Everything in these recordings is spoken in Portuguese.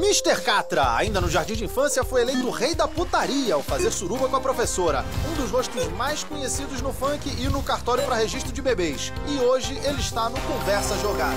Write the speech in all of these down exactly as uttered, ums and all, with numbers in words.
mister Catra, ainda no jardim de infância, foi eleito rei da putaria ao fazer suruba com a professora. Um dos rostos mais conhecidos no funk e no cartório para registro de bebês. E hoje ele está no Conversa Jogada.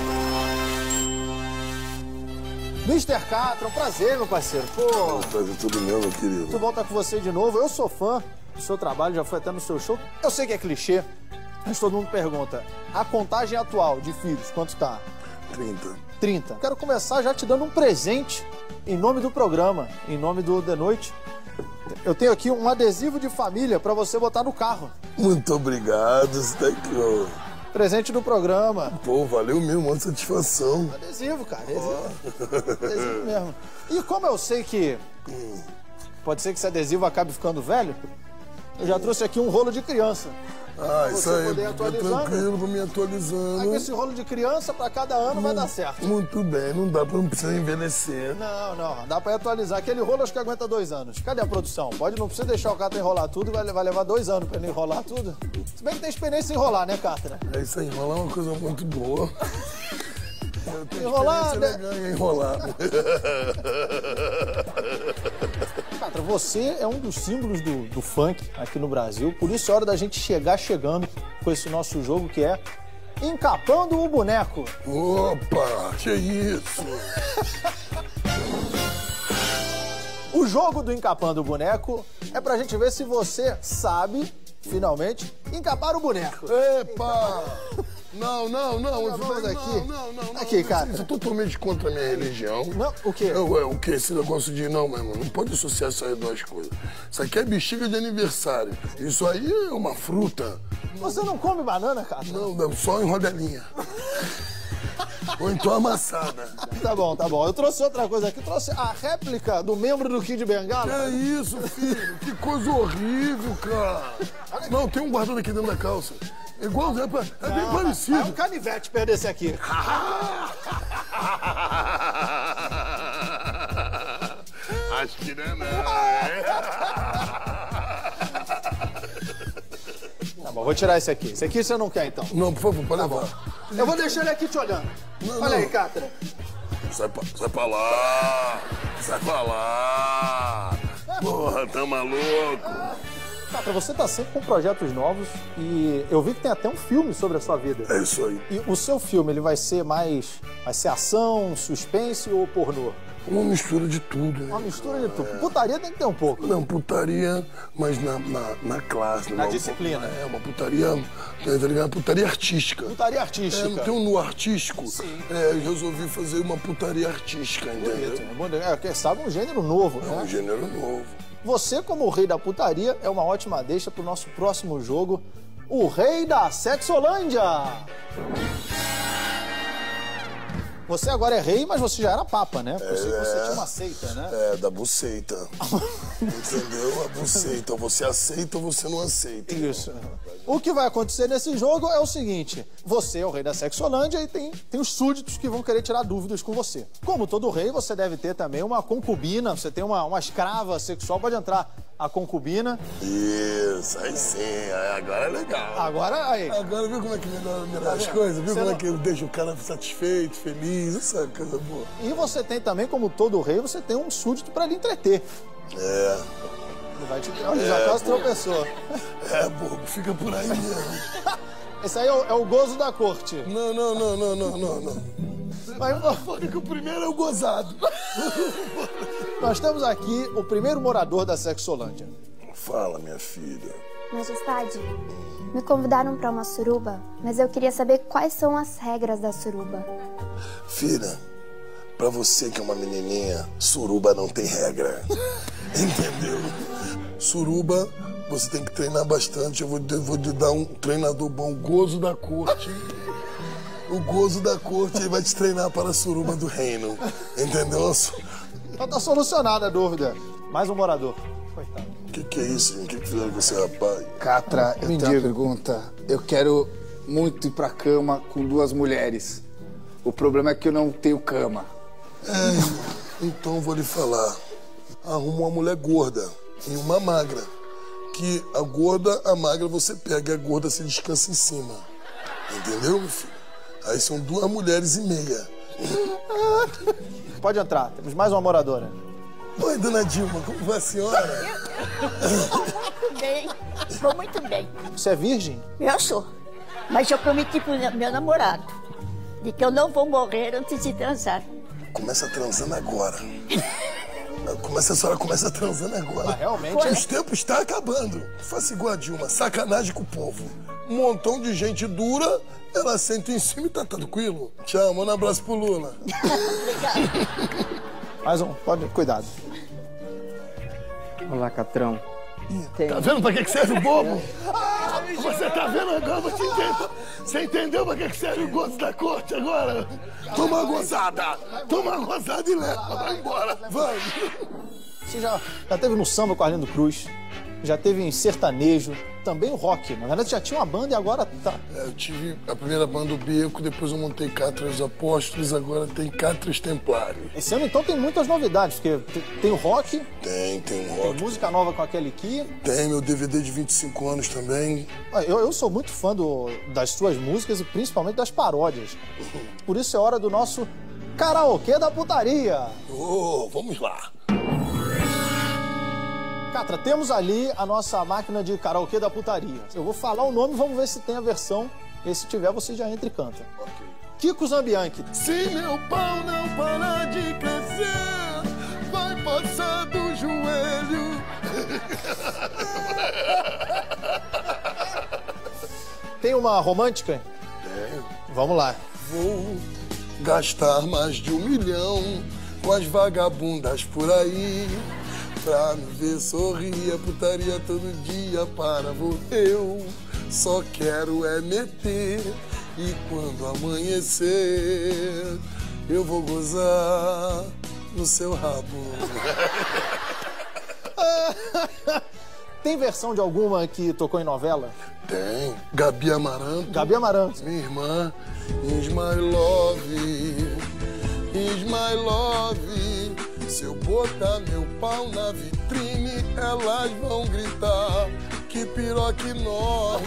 mister Catra, um prazer, meu parceiro. Pô, prazer tudo meu, meu querido. Muito bom estar com você de novo. Eu sou fã do seu trabalho, já fui até no seu show. Eu sei que é clichê, mas todo mundo pergunta. A contagem atual de filhos, quanto tá? trinta. trinta. Quero começar já te dando um presente em nome do programa, em nome do The Noite. Eu tenho aqui um adesivo de família pra você botar no carro. Muito obrigado, isso daqui, ó. Presente do programa. Pô, valeu mesmo, uma satisfação. Adesivo, cara, adesivo. Adesivo mesmo. E como eu sei que pode ser que esse adesivo acabe ficando velho, eu já trouxe aqui um rolo de criança. Ah, isso aí, é tranquilo, vou me atualizando. Aí com esse rolo de criança, pra cada ano não, vai dar certo. Muito bem, não dá pra, não precisa envelhecer. Não, não, dá pra atualizar. Aquele rolo acho que aguenta dois anos. Cadê a produção? Pode, não precisa deixar o Catra enrolar tudo, vai, vai levar dois anos pra ele enrolar tudo. Se bem que tem experiência em enrolar, né, Catra? É isso aí, enrolar é uma coisa muito boa. Eu tenho enrolar, né? legal em enrolar. Catra, você é um dos símbolos do, do funk aqui no Brasil, por isso é hora da gente chegar chegando com esse nosso jogo que é Encapando o Boneco. Opa, que isso? O jogo do Encapando o Boneco é pra gente ver se você sabe, finalmente, encapar o boneco. Epa! Não, não, não. Não, vamos aqui. Não, não, não. Aqui, não, cara. Isso é totalmente contra a minha religião. Não, o quê? Eu, é, o quê? Esse negócio de não, meu irmão, não pode associar essas duas coisas. Isso aqui é bexiga de aniversário. Isso aí é uma fruta. Você não come banana, cara? Não, não, só em rodelinha. Ou então amassada. Tá bom, tá bom. Eu trouxe outra coisa aqui. Trouxe a réplica do membro do Kid Bengala. Que é isso, filho? Que coisa horrível, cara. Não, tem um guardado aqui dentro da calça. É igual, é, é bem Não, parecido. É um canivete perto desse aqui. Acho que não é não. Tá bom, vou tirar esse aqui. Esse aqui você não quer, então? Não, por favor, pode levar. Eu vou deixar ele aqui te olhando. Não, Olha não. aí, Catra. Sai pra, sai pra lá. Sai pra lá. Porra, tá maluco? Catra, você tá sempre com projetos novos e eu vi que tem até um filme sobre a sua vida. É isso aí. E o seu filme, ele vai ser mais... Vai ser ação, suspense ou pornô? Uma mistura de tudo, né? Uma mistura de tudo. Putaria tem que ter um pouco. Não, putaria, mas na, na, na classe. Na uma, disciplina. É, uma putaria, tá ligado? Putaria artística. Putaria É, artística. não tem um nu artístico? Sim. É, eu resolvi fazer uma putaria artística, entendeu? Bonito, né? Bonito. É, quem sabe um gênero novo, É né? um gênero novo. Você, como o rei da putaria, é uma ótima deixa pro nosso próximo jogo, o Rei da Sexolândia. Você agora é rei, mas você já era papa, né? Você, É. você tinha uma seita, né? É, da buceita. Entendeu? A buceita. Ou você aceita ou você não aceita. Isso. O que vai acontecer nesse jogo é o seguinte: você é o rei da Sexolândia e tem, tem os súditos que vão querer tirar dúvidas com você. Como todo rei, você deve ter também uma concubina, você tem uma, uma escrava sexual, pode entrar a concubina. Isso, aí sim. Aí agora é legal. Agora, aí. Agora viu como é que melhora, melhora Tá as vendo? coisas? Viu Você como não- é que eu deixo o cara satisfeito, feliz? Isso é coisa boa. E você tem também, como todo rei, você tem um súdito pra lhe entreter. É, Ele vai te... Olha, já quase pô. tropeçou. é, bobo, fica por aí mesmo. Esse aí é o, é o gozo da corte. Não, não, não, não, não, não, não. Mas, Foca que o primeiro é o gozado. nós temos aqui o primeiro morador da Sexolândia. Fala, minha filha. Majestade, me convidaram para uma suruba, mas eu queria saber quais são as regras da suruba. Filha, pra você que é uma menininha, suruba não tem regra. Entendeu? Suruba, você tem que treinar bastante. Eu vou, eu vou te dar um treinador bom, o gozo da corte. O gozo da corte, ele vai te treinar para a suruba do reino. Entendeu? Então tá solucionada a dúvida. Mais um morador. Coitado. O que, que é isso, gente? O que, que fizeram com esse rapaz? Catra, eu Me tenho uma diga. pergunta. Eu quero muito ir pra cama com duas mulheres. O problema é que eu não tenho cama. É, então vou lhe falar. Arruma uma mulher gorda e uma magra. Que a gorda, a magra você pega, a gorda você descansa em cima. Entendeu, meu filho? Aí são duas mulheres e meia. pode entrar. Temos mais uma moradora. Oi, dona Dilma, como vai a senhora? Vou muito bem, vou muito bem. Você é virgem? Eu sou, mas eu prometi pro meu namorado de que eu não vou morrer antes de transar. Começa transando agora. Começa, a senhora começa transando agora. Ah, realmente? Os tempos estão acabando. Faça igual a Dilma, sacanagem com o povo. Um montão de gente dura, ela senta em cima e tá tranquilo. Tchau, manda um abraço pro Lula. Obrigada. Mais um, pode, cuidado. Olá, Catrão. Tem... Tá vendo pra que serve o bobo? Ah, você tá vendo agora? Você entendeu, você entendeu pra que serve o gosto da corte agora? Toma uma gozada! Toma uma gozada e leva, vai embora, vai! Você já, já teve no samba com Arlindo Cruz, já teve em sertanejo, também o rock. Na verdade, já tinha uma banda e agora tá. É, eu tive a primeira banda, o Beco, depois eu montei Cátedras Apóstolos, agora tem Cátedras Templários. Esse ano, então, tem muitas novidades, porque tem o rock. Tem, tem um Tem rock. música nova com aquele aqui. Tem meu D V D de vinte e cinco anos também. Eu, eu sou muito fã do, das suas músicas e principalmente das paródias. Por isso é hora do nosso karaokê da putaria. Oh, vamos lá. Catra, temos ali a nossa máquina de karaokê da putaria. Eu vou falar o nome, vamos ver se tem a versão. E se tiver, você já entra e canta. Ok. Kiko Zambianchi. Se meu pau não parar de crescer, vai passar do joelho. Tem uma romântica? Tenho. Vamos lá. Vou gastar mais de um milhão com as vagabundas por aí. Pra me ver sorrir, a putaria todo dia para vou. Eu só quero é meter. E quando amanhecer, eu vou gozar no seu rabo. Tem versão de alguma que tocou em novela? Tem. Gabi Amaranto. Gabi Amaranto. Minha irmã. Is my love. Is my love. Se eu botar meu pau na vitrine, elas vão gritar que piroca enorme.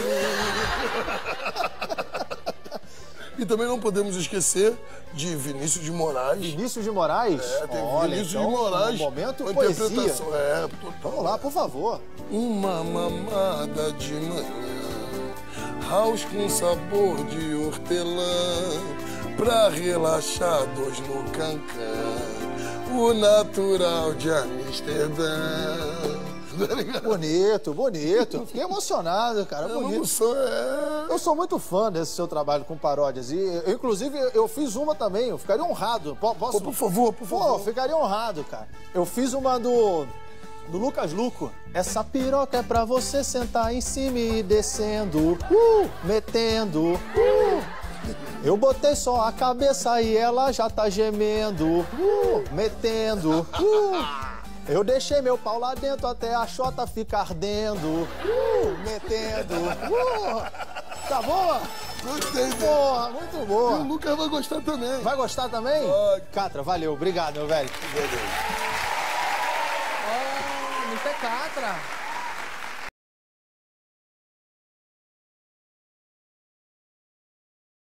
E também não podemos esquecer de Vinícius de Moraes. Vinícius de Moraes? É, tem Olha, Vinícius então, de Moraes. Um momento uma poesia. interpretação. É, total. Vamos lá, por favor. Uma mamada de manhã, house com sabor de hortelã, pra relaxar dois no cancã. O natural de Amsterdã. Bonito, bonito. Fiquei emocionado, cara. É uma Bonito. emoção, é... Eu sou muito fã desse seu trabalho com paródias. E, eu, inclusive, eu fiz uma também. Eu ficaria honrado. Posso? Pô, por favor, por Pô, favor. eu ficaria honrado, cara. Eu fiz uma do... do Lucas Luco. Essa piroca é pra você sentar em cima e ir descendo. Uh, metendo. Uh. Eu botei só a cabeça e ela já tá gemendo. Uh, metendo. Uh. Eu deixei meu pau lá dentro até a chota ficar ardendo. Uh, metendo. Uh. Tá boa? Gostei, né? Porra, muito E boa. o Lucas vai gostar também. Vai gostar também? Vai. Catra, valeu. Obrigado, meu velho. Beleza. Oh, não é Catra.